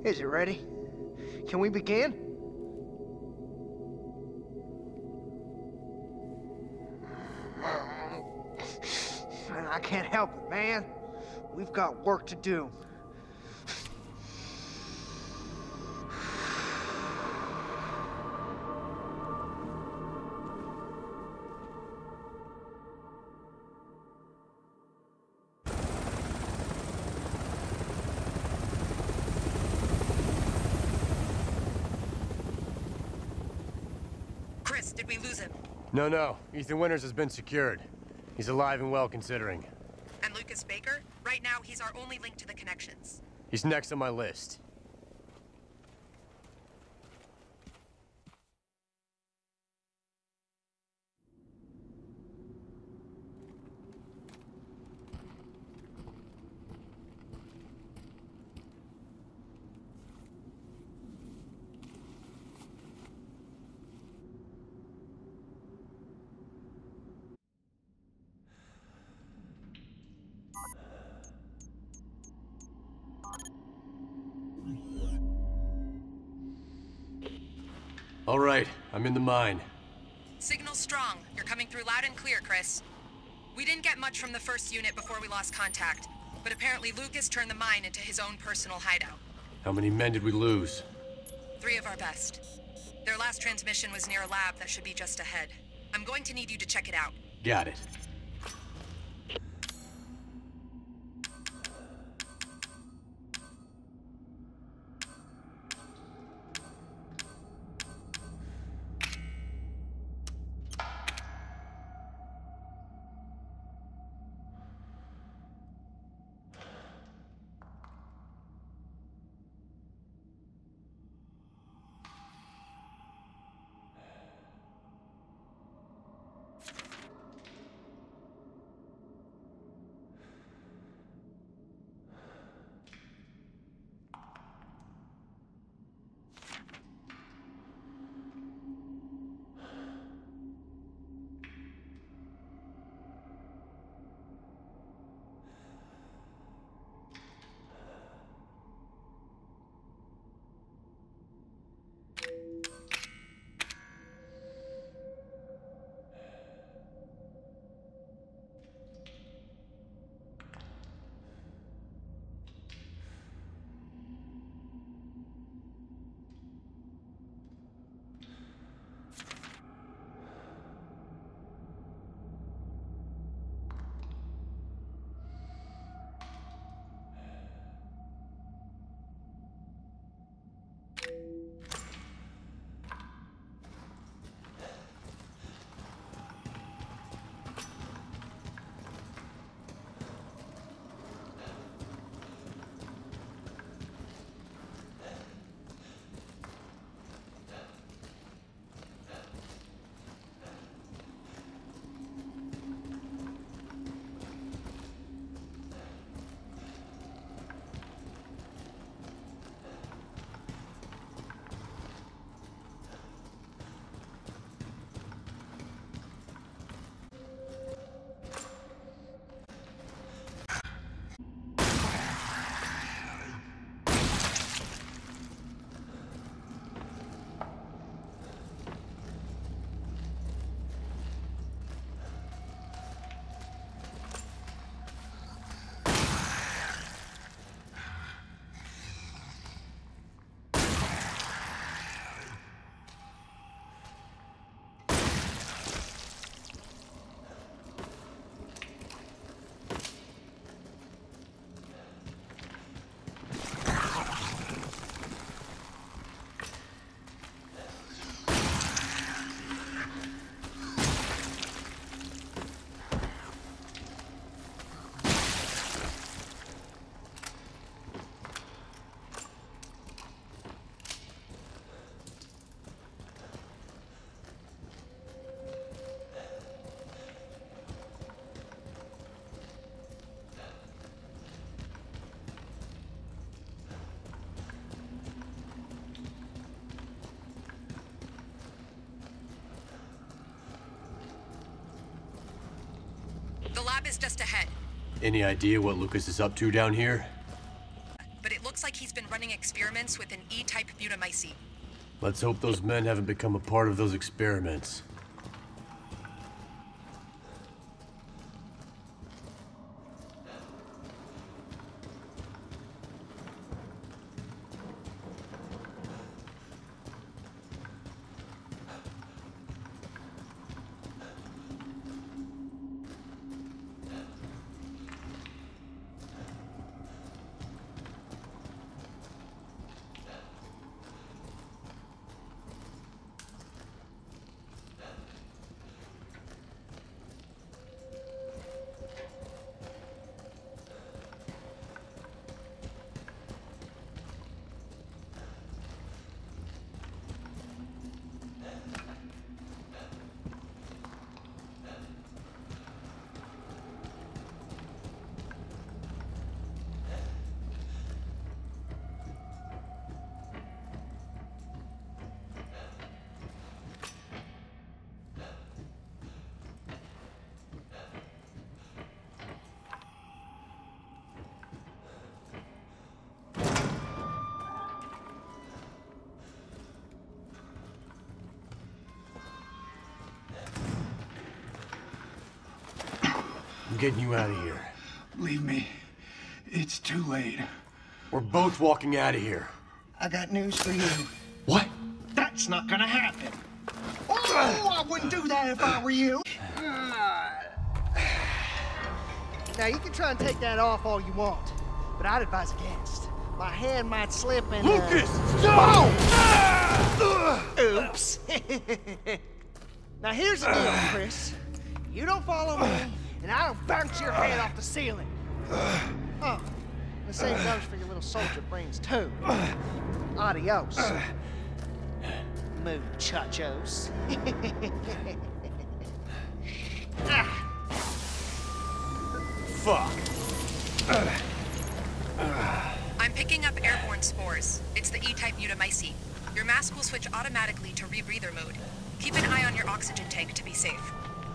Is it ready? Can we begin? I can't help it, man. We've got work to do. Chris, did we lose him? No. Ethan Winters has been secured. He's alive and well, considering. And Lucas Baker? Right now, he's our only link to the connections. He's next on my list. All right, I'm in the mine. Signal strong. You're coming through loud and clear, Chris. We didn't get much from the first unit before we lost contact, but apparently Lucas turned the mine into his own personal hideout. How many men did we lose? 3 of our best. Their last transmission was near a lab that should be just ahead. I'm going to need you to check it out. Got it. The lab is just ahead. Any idea what Lucas is up to down here? But it looks like he's been running experiments with an E-type butamycete. Let's hope those men haven't become a part of those experiments. I'm getting you out of here. Leave me. It's too late. We're both walking out of here. I got news for you. What? That's not gonna happen. Oh, I wouldn't do that if I were you. Now, you can try and take that off all you want, but I'd advise against. My hand might slip and... Lucas! Stop! Oops. Now, here's the deal, Chris. You don't follow me, and I don't bounce your head off the ceiling. Oh, the same goes for your little soldier brains, too. Adios. Muchachos. Fuck. I'm picking up airborne spores. It's the E-type butamycete. Your mask will switch automatically to rebreather mode. Keep an eye on your oxygen tank to be safe.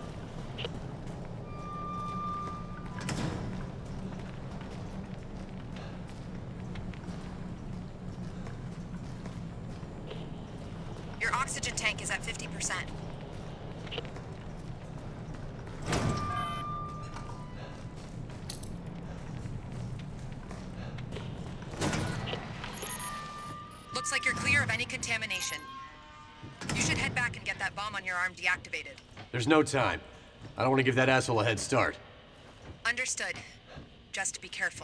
Your oxygen tank is at 50%. Looks like you're clear of any contamination. You should head back and get that bomb on your arm deactivated. There's no time. I don't want to give that asshole a head start. Understood. Just be careful.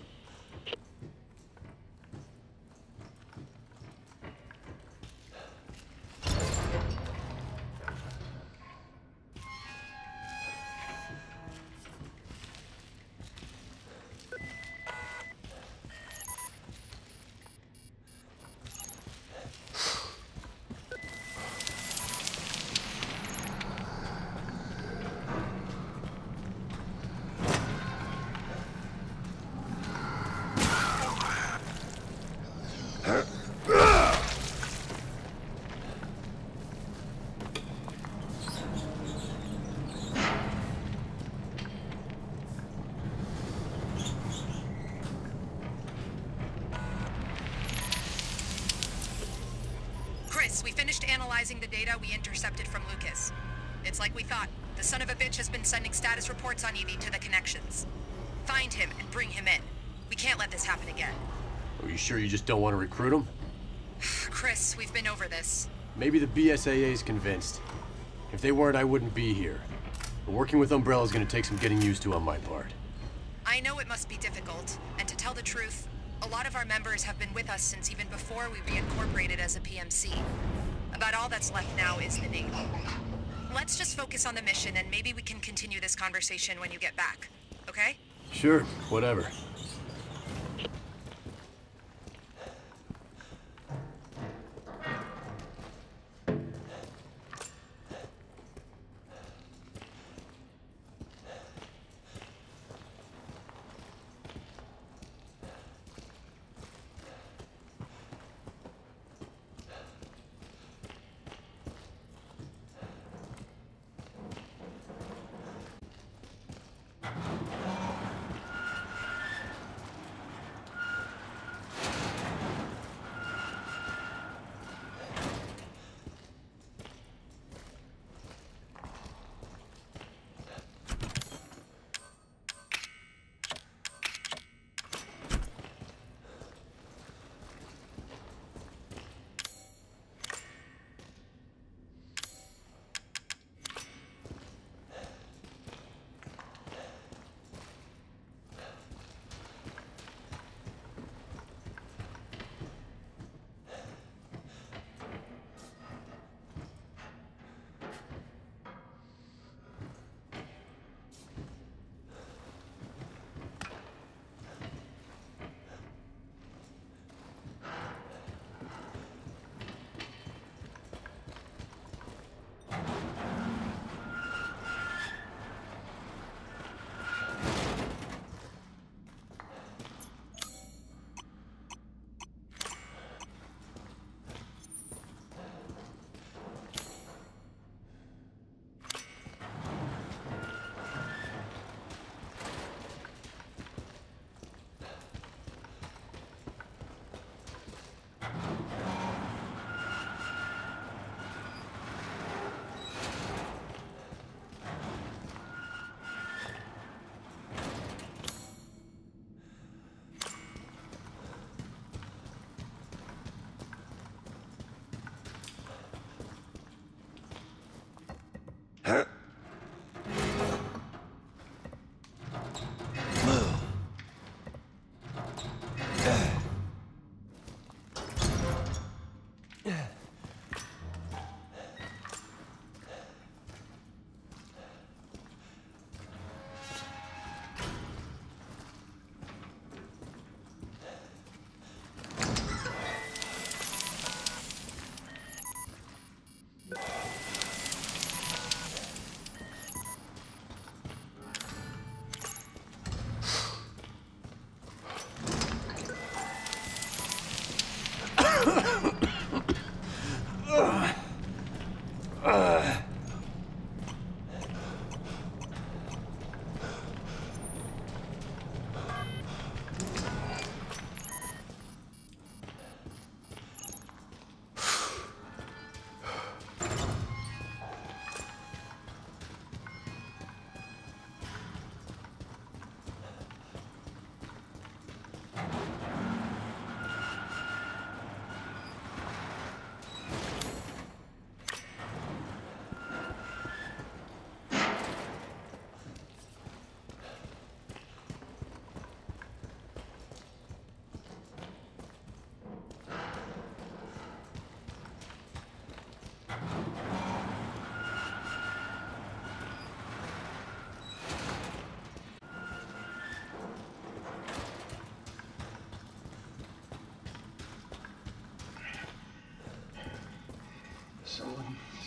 Chris, we finished analyzing the data we intercepted from Lucas. It's like we thought. The son of a bitch has been sending status reports on Evie to the connections. Find him and bring him in. We can't let this happen again. Are you sure you just don't want to recruit him? Chris, we've been over this. Maybe the BSAA's convinced. If they weren't, I wouldn't be here. But working with Umbrella is going to take some getting used to on my part. I know it must be difficult, and to tell the truth, a lot of our members have been with us since even before we reincorporated as a PMC. About all that's left now is the name. Let's just focus on the mission, and maybe we can continue this conversation when you get back, okay? Sure, whatever.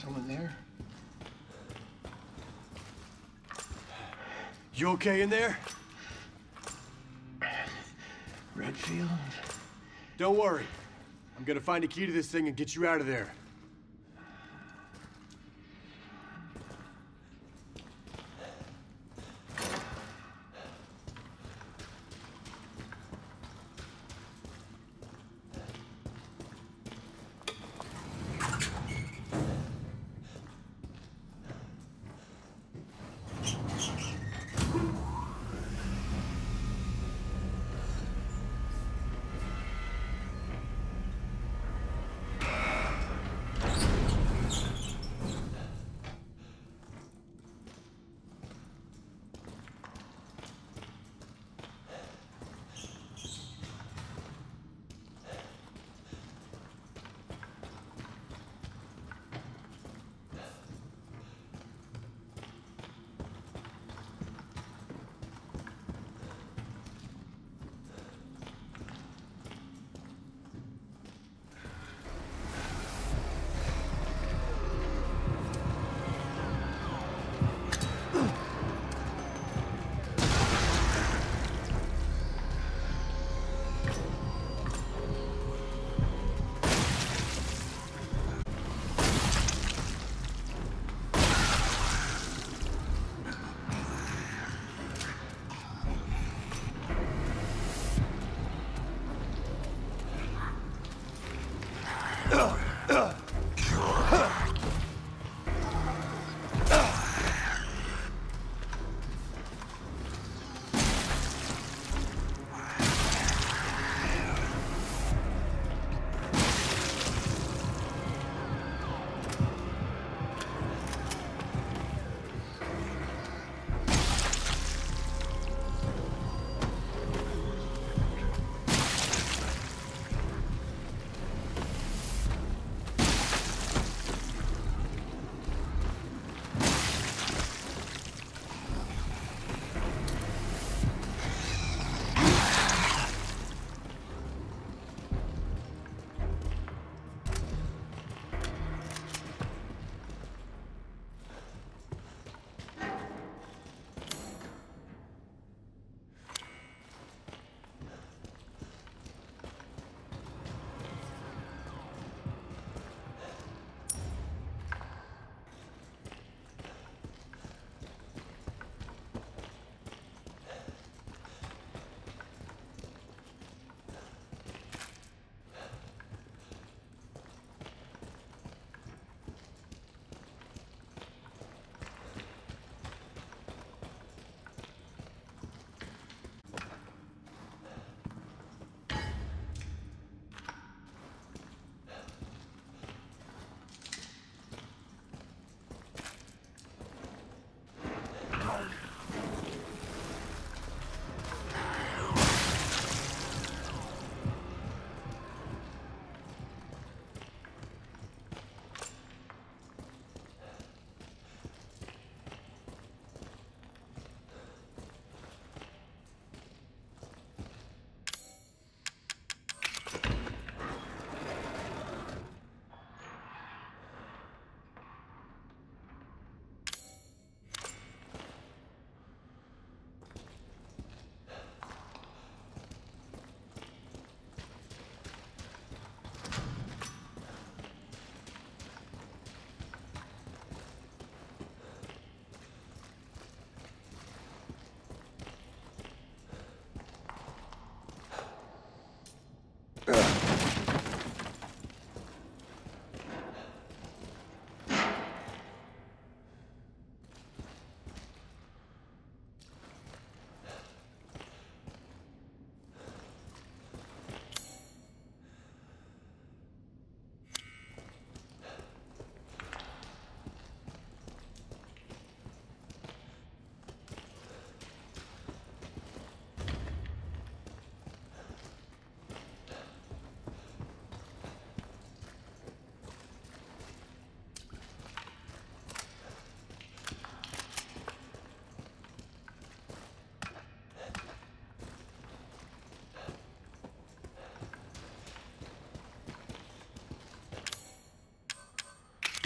Someone there? You okay in there? Redfield? Don't worry. I'm gonna find a key to this thing and get you out of there.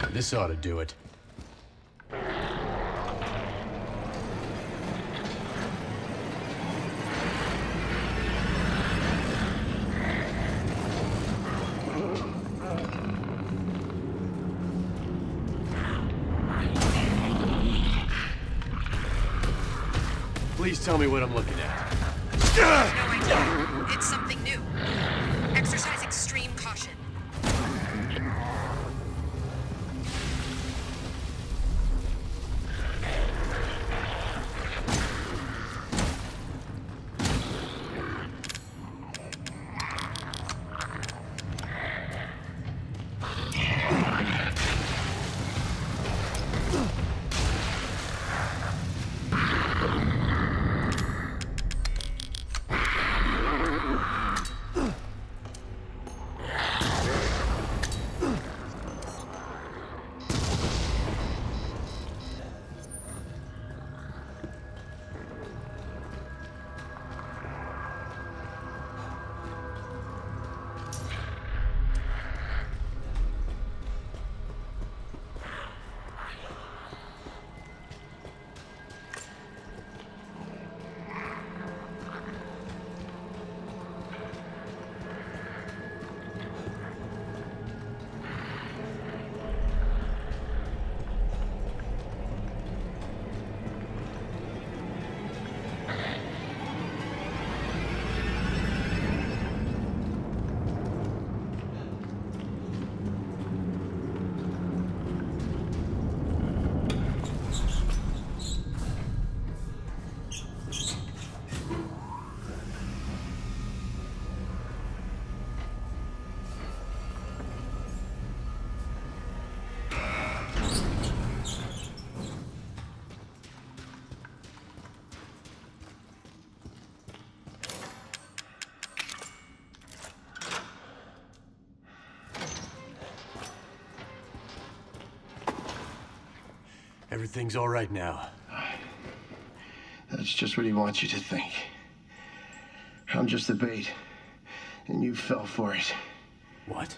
This ought to do it. Please tell me what I'm looking at. No idea. It's something new. Exercise extreme caution. Everything's all right now. That's just what he wants you to think. I'm just the bait, and you fell for it. What?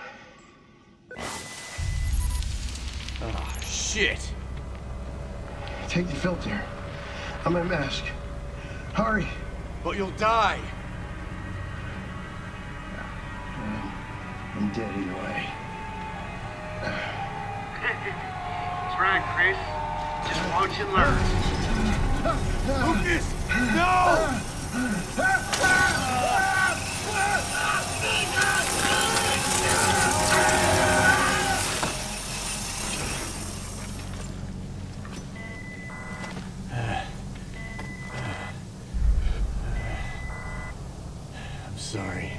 Oh, shit! Take the filter. I'm a mask. Hurry! But you'll die! I'm dead either way. That's right, Chris. Just watch and learn. Lucas! No! I'm sorry.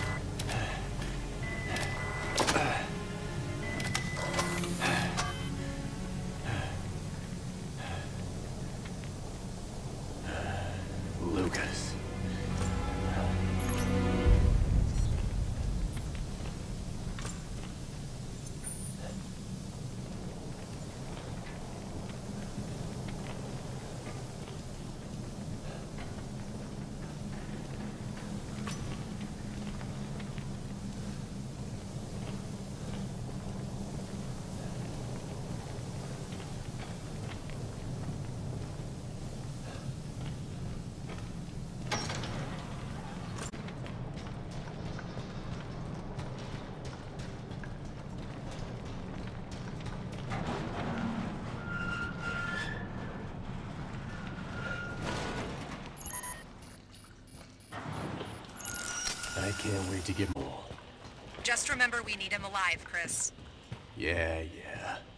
Lucas. I can't wait to get more. Just remember we need him alive, Chris. Yeah.